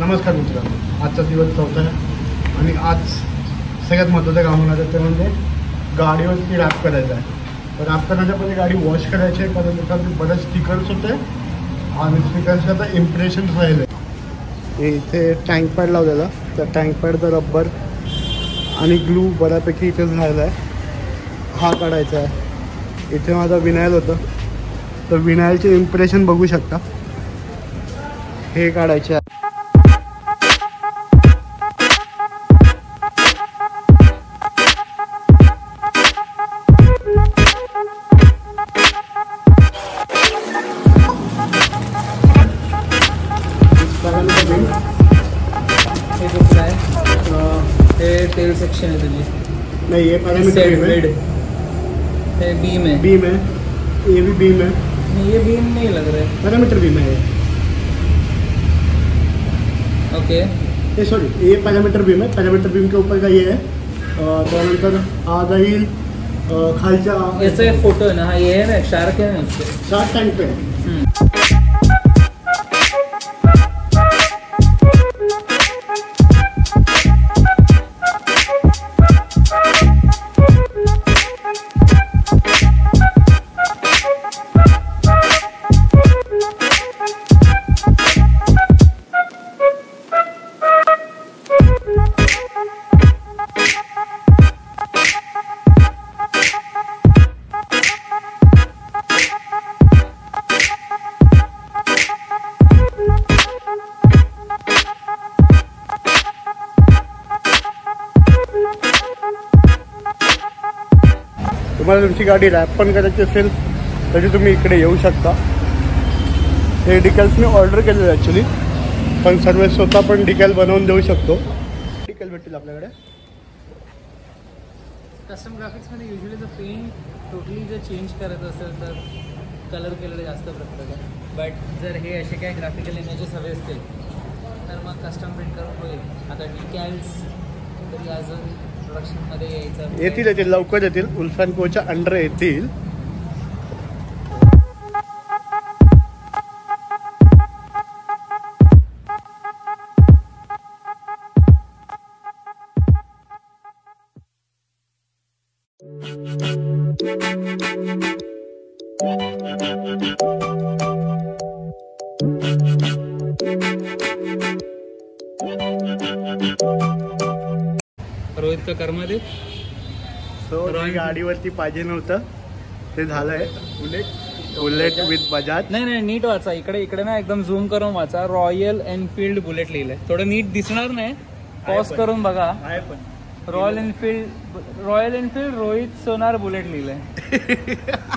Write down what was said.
नमस्कार मित्रांनो, आजचा दिवस 4था आहे आणि आज सगळ्यात महत्त्वाचं काम होणार आहे ते म्हणजे गाडीवरती रॅप करायचं आहे। तर रॅप करण्याच्या पहिले गाडी वॉश करायची आहे, कारण त्याच्यावरती बरेच स्टिकर्स होते आणि स्टिकर्सचे आता इम्प्रेशन्स राहिले। इथे टँक पॅड लावलेला, त्या टँक पॅडचं रबर आणि ग्लू बऱ्यापैकी इथेच राहिला आहे, हा काढायचा आहे। इथे माझा विनायल होतं, तर विनायलचे इम्प्रेशन बघू शकता, हे काढायचे आहे। ये तेल सेक्शन है तुझी नहीं, ये पैरामीटर बीम है, बीम है, ये भी बीम है। नहीं ये बीम नहीं लग रहा है, पैरामीटर बीम है ये। ओके ये सॉरी, ये पैरामीटर बीम है। पैरामीटर बीम के ऊपर का ये है, त्यानंतर हा जाईल खालच्या, याचा एक फोटो है ना, हा ये है ना, शार्क है ना, उसके शार्क टँक पे तुम्हाला तुमची गाडी रॅप पण करायची असेल तरी तुम्ही इकडे येऊ शकता। हे डिकॅल्स मी ऑर्डर केलेलं ॲक्च्युली, पण सर्व स्वतः पण डिकॅल बनवून देऊ शकतो। डिकॅल भेटतील आपल्याकडे। कस्टम ग्राफिक्समध्ये युजली जर पेंट टोटली जर चेंज करायचं असेल तर कलर केलेलं जास्त प्रेफर आहे, बट जर हे असे काय ग्राफिकल इमेजेस हवे असतील तर मग कस्टम प्रिंट करून होईल। आता डिकॅल्स तरी अजून प्रोडक्शनमध्ये यायचं येतील लवकर येतील, WOLF&Coच्या अंडर येतील। रोहित का कर्म दे। गाडीवरती पाहिजे नव्हतं ते झालंय। Bullet with Bajaj. नाही नीट वाचा, इकडे ना एकदम झूम करून वाचा, रॉयल एनफील्ड बुलेट लिहिलंय। थोडं नीट दिसणार नाही, पॉज करून बघा। Royal Enfield Rohit Sonar Bullet लिहिलंय।